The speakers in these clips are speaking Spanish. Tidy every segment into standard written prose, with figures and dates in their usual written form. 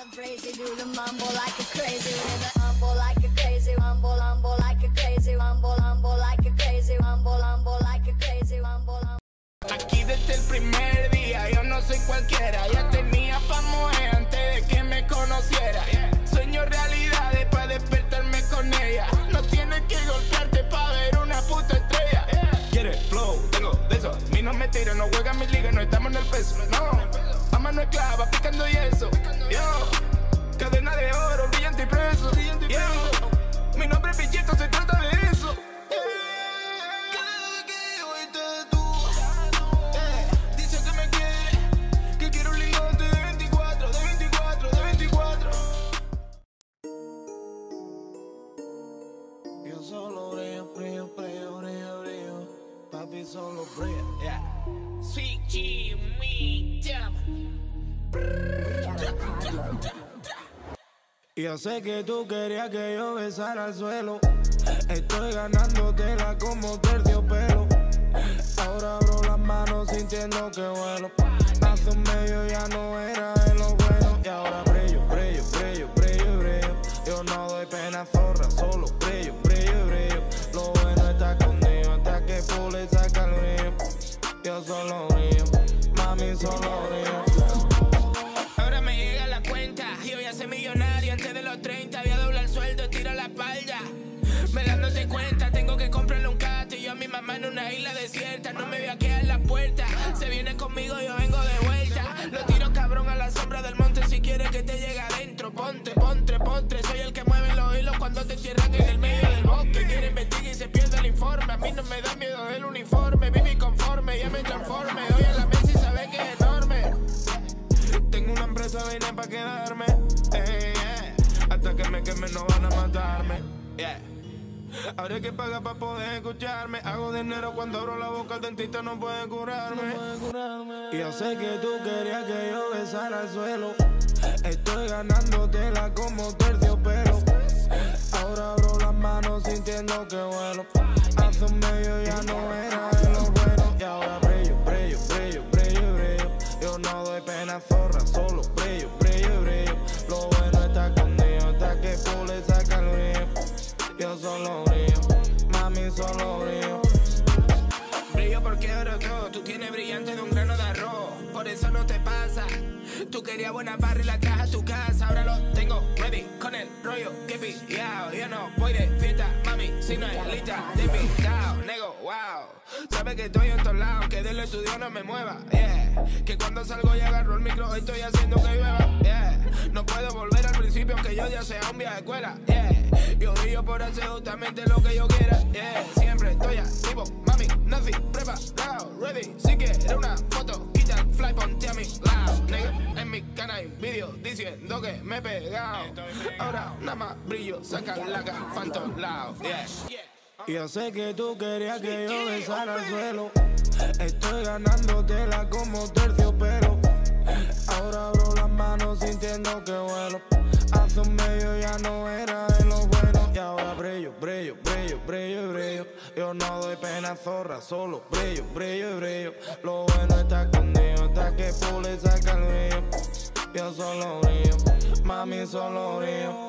crazy, do the mambo like a crazy, mambo like a crazy, mambo like a crazy, mambo like a crazy, mambo like a crazy, mambo. Aquí desde el primer día, yo no soy cualquiera. Ya tenía pa' mover antes de que me conociera. Sueño realidades pa' despertarme con ella. No tienes que golpearte pa' ver una puta estrella. Quiere flow, tengo de eso. A mí no me tiro, no juega mi liga, no estamos en el peso. No, a mano esclava, picando yeso. Yo, cadena de oro, brillante y preso. Yo, mi nombre es Billito, se trata de eso. Yo solo brillo, papi solo brilla, yeah. Sweet G, me, damn. Yo sé que tú querías que yo besara al suelo. Estoy ganándotela como terciopelo. Ahora abro las manos sintiendo que vuelo. Hace un medio ya no era de lo bueno. Y ahora brillo. Yo no doy pena zorra, solo brillo. Lo bueno está conmigo hasta que pule saca el brillo. Yo solo brillo, mami solo brillo. Ahora me llega la cuenta, yo voy a ser millonario antes de los 30. Voy a doblar el sueldo, tiro la espalda. Me dándote cuenta, tengo que comprarle un castillo a mi mamá en una isla desierta. No me voy a quedar en la puerta, se viene conmigo, yo vengo de vuelta. Lo tiro cabrón a la sombra del monte, si quieres que te llegue adentro. Ponte, soy el que mueve los hilos cuando te entierran en el medio del bosque. Quiere investigar y se pierde el informe, a mí no me da miedo el uniforme. Viví conforme, ya me transforme, hoy en la mesa y sabe que es enorme. Tengo una empresa, vine pa' quedarme, hasta que me quemen no van a matarme, Ahora hay que pagar pa' poder escucharme. Hago dinero cuando abro la boca, el dentista no puede curarme. Yo sé que tú querías que yo besara al suelo. Estoy ganándotela como terciopelo. Ahora abro las manos sintiendo que vuelo. Hace un medio ya no era de lo bueno. Y ahora brillo. Yo no doy pena zorra, solo brillo. Lo bueno está conmigo hasta que pule saca el brillo. Yo solo brillo, mami solo brillo. Brillo porque oro todo, tú tienes brillante de un grano de arroz. Por eso no te pasa. Tú querías buena barra y la traje a tu casa. Ahora lo tengo ready con el rollo que pillao. Yo no voy de fiesta, mami, si no es lista de invitado. Nego, wow, sabes que estoy en todos lados, que del estudio no me mueva, que cuando salgo y agarro el micro estoy haciendo que llueva, no puedo volver al principio aunque yo ya sea un vieja escuela, yo brillo por hacer justamente lo que yo quiera, siempre estoy activo, mami, nazi, preparado, ready, si quieres una foto, quita el fly, ponte a mi lado, nigga, en mi canal hay vídeo diciendo que me he pegado, ahora nada más brillo, saca la gafa en todos lados, Yo sé que tú querías que yo besara al suelo. Estoy ganándotela como terciopelo. Ahora abro las manos sintiendo que vuelo. Hace un medio ya no era de lo bueno. Y ahora brillo. Yo no doy pena zorra, solo brillo. Lo bueno está conmigo hasta que pule saca el brillo. Yo solo brillo, mami solo brillo.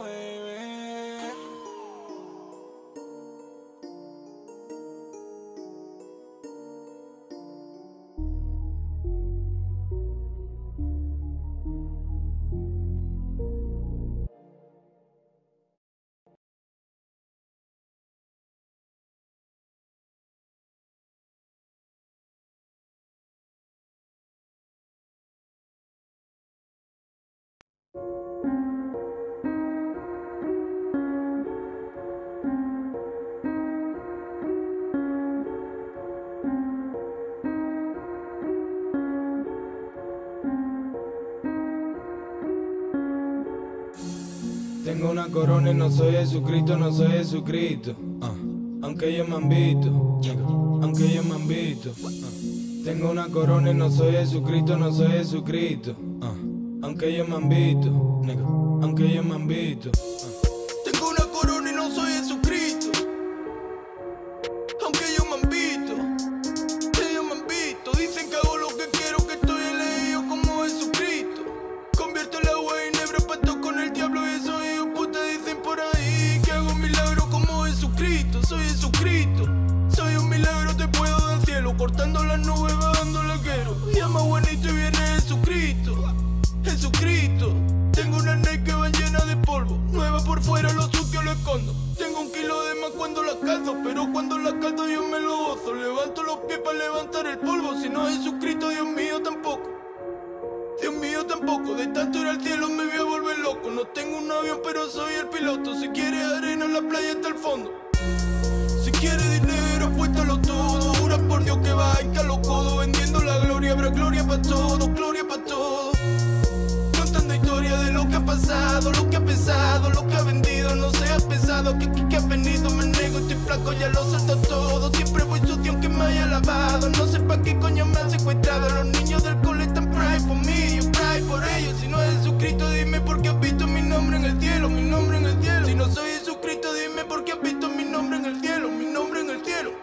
Tengo una corona y no soy Jesucristo, aunque ellos me han visto, aunque ellos me han visto. Tengo una corona y no soy Jesucristo, aunque ellos me han visto, aunque ellos me han visto. Tengo una corona y no soy Jesucristo, aunque ellos me han visto, dicen que hago lo que quiero, que estoy elegido como Jesucristo. Convierto el agua en hebra para tocar soy Jesucristo. Soy un milagro, te puedo del cielo, cortando las nubes, bajando el quiero. Llama buenito y viene Jesucristo. Jesucristo. Tengo una neck que va llena de polvo, nueva por fuera, lo sucio lo escondo. Tengo 1 kilo de más cuando la calzo, pero cuando la calzo yo me lo gozo. Levanto los pies para levantar el polvo, si no es Jesucristo, Dios mío tampoco. Dios mío tampoco, de tanto ir al cielo me voy a volver loco. No tengo un avión pero soy el piloto, si quieres arena la playa está al fondo. Si quieres dinero apuéstalo todo, jura por Dios que va a hincar los codos. Vendiendo la gloria, habrá gloria para todos, gloria para todos. Contando historia de lo que ha pasado, lo que ha pesado, lo que ha vendido. No seas pesado, que has venido, me nego, estoy flaco, ya lo suelto todo. Siempre voy sucio aunque me haya lavado, no sé pa' qué coño me han secuestrado. Los niños del cole están pride por mí, yo pride por ellos. Si no es Jesucristo, dime por qué has visto mi nombre en el cielo, mi nombre en el cielo. Si no soy Jesucristo, dime por qué has visto mi nombre en el cielo, mi nombre en el cielo.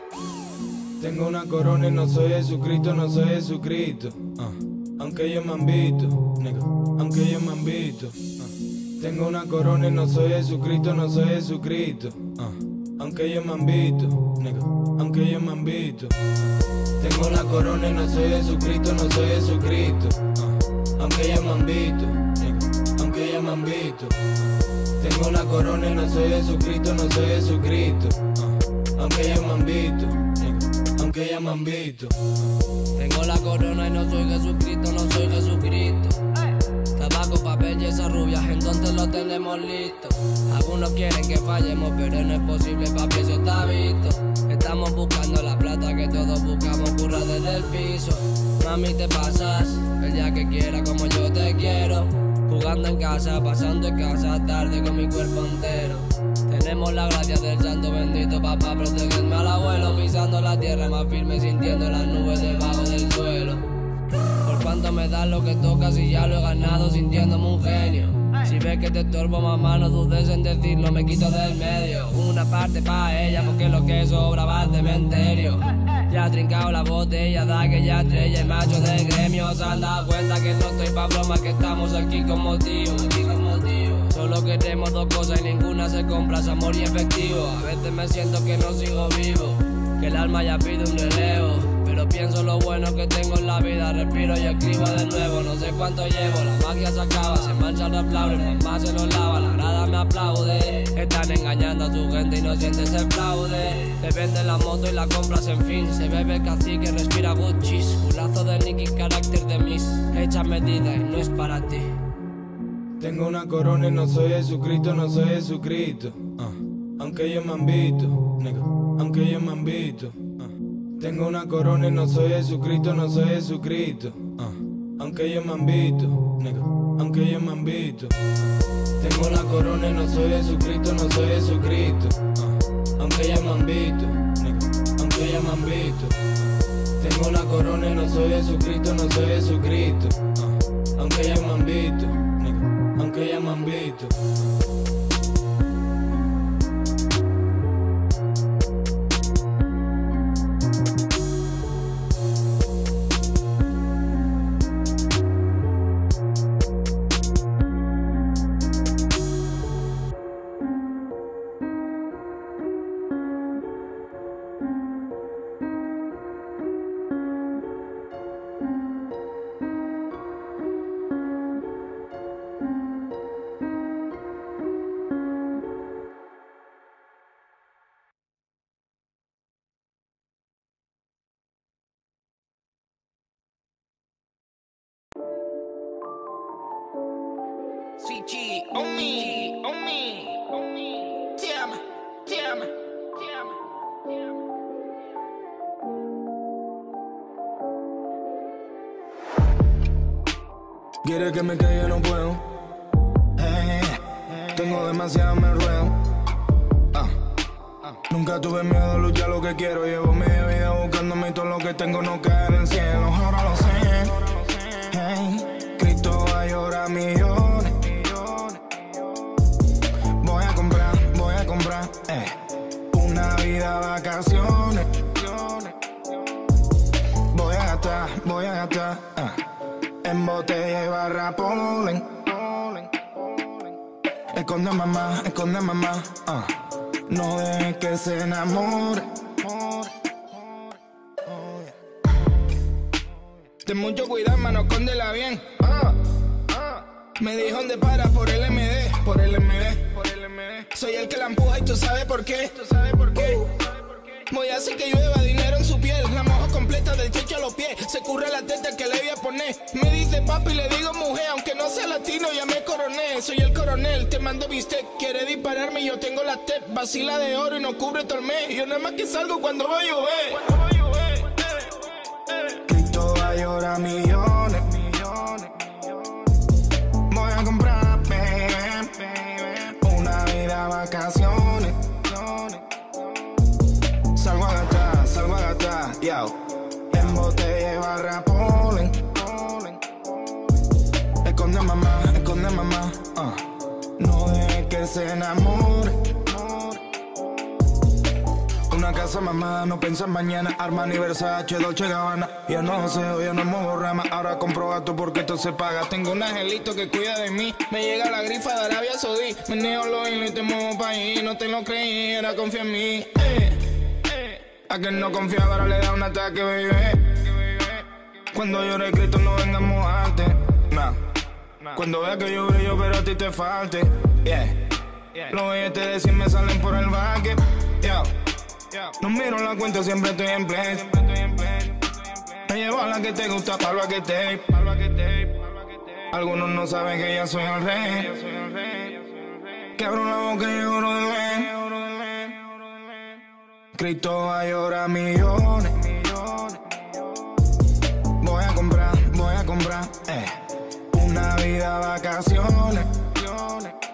Tengo una corona y no soy Jesucristo, no soy Jesucristo. Aunque ellos me han visto, nigga, aunque ellos me han visto. Tengo una corona y no soy Jesucristo, no soy Jesucristo. Aunque ellos me han visto, nigga, aunque ellos me han visto. Tengo una corona y no soy Jesucristo, no soy Jesucristo. Aunque ellos me han visto, nigga, aunque ellos me han visto. Tengo una corona y no soy Jesucristo, no soy Jesucristo. Aunque ellos me han visto, nigga, aunque ellos me han visto. Tengo la corona y no soy Jesucristo, no soy Jesucristo. Tabaco, papel y esas rubias, entonces lo tenemos listo. Algunos quieren que fallemos, pero no es posible, papi, eso está visto. Estamos buscando la plata que todos buscamos, curra desde el piso. Mami, te pasas, el día que quiera como yo te quiero. Jugando en casa, pasando en casa, tarde con mi cuerpo entero. Tenemos la gracia del santo bendito, papá, protegerme al abuelo. Pisando la tierra más firme, sintiendo las nubes debajo del suelo. Por cuánto me das lo que toca si ya lo he ganado, sintiéndome un genio. Si ves que te estorbo, mamá, no dudes en decirlo, me quito del medio. Una parte pa' ella, porque lo que sobra va al cementerio. Ya ha trincado la botella, da que ya estrella el macho del gremio. Se han dado cuenta que no estoy pa' broma, que estamos aquí con motivo. Solo queremos dos cosas y ninguna se compra, es amor y efectivo. A veces me siento que no sigo vivo, que el alma ya pide un relevo. Pero pienso lo bueno que tengo en la vida, respiro y escribo de nuevo. No sé cuánto llevo, la magia se acaba, se manchan los flores, mamá se los lava, la grada me aplaude. Están engañando a su gente y no sientes el fraude. Te venden la moto y la compras en fin, se bebe el cacique, respira Gucci. Culazo de Nicky, carácter de Miss, hecha medida y no es para ti. Tengo una corona y no soy Jesucristo, no soy Jesucristo. Aunque ellos me han visto, nigga, aunque ellos me han visto. Tengo una corona y no soy Jesucristo, no soy Jesucristo. Aunque ellos me han visto, nigga, aunque ellos me han visto. Tengo una corona y no soy Jesucristo, no soy Jesucristo. Aunque ellos me han visto, nigga, aunque ellos me han visto. Tengo una corona y no soy Jesucristo, no soy Jesucristo. Aunque ellos me han visto, nigga, aunque ellos me han visto. Sweet G, on me, on me, on me. Damn, damn, damn, damn. Quiere que me caiga, no puedo. Tengo demasiado, me ruedo. Nunca tuve miedo a luchar lo que quiero. Llevo media vida buscándome y todo lo que tengo no cae en el cielo. Ahora lo sé. Cristo va a llorar millones. Voy a comprar una vida vacaciones. Voy a gastar en botella y barra polen. Esconde mamá, No dejes que se enamore. Ten mucho cuidado, mano, escóndela bien. Me dijo dónde para por el MD, por el MD, por el MD. Soy el que la empuja y tú sabes por qué. ¿Tú sabes por qué? Voy a hacer que llueva dinero en su piel. La mojo completa del techo a los pies. Se curra la teta que le voy a poner. Me dice papi, le digo mujer. Aunque no sea latino, ya me coroné. Soy el coronel, te mando bistec. Quiere dispararme y yo tengo la tep. Vacila de oro y no cubre todo el mes. Yo nada más que salgo cuando va a llover. Cristo va a llorar millones. Voy a comprar, baby, una vida vacaciones. Salgo a gastar, yo. En botella y barra polen. Esconde mamá, no dejes que se enamore. Una casa mamá, no piensa en mañana. Armani, Versace, Dolce Gabbana. Ya no joseo, ya no muevo rama. Ahora compro gato porque esto se paga. Tengo un angelito que cuida de mí. Me llega la grifa de Arabia Saudí. Me niego los hilos y te muevo pa' ahí. No te lo creí, era confía en mí. A quien no confía ahora le da un ataque, baby. Cuando llore Cristo no venga a mojarte. Cuando vea que yo brillo pero a ti te falte. Los billetes de 100 me salen por el baque. No miro la cuenta, siempre estoy en play. Me llevo a la que te gusta, palo a que te. Algunos no saben que ya soy el rey. Que abro la boca y lloro del rey. Cristo va a llorar millones. Voy a comprar, una vida vacaciones.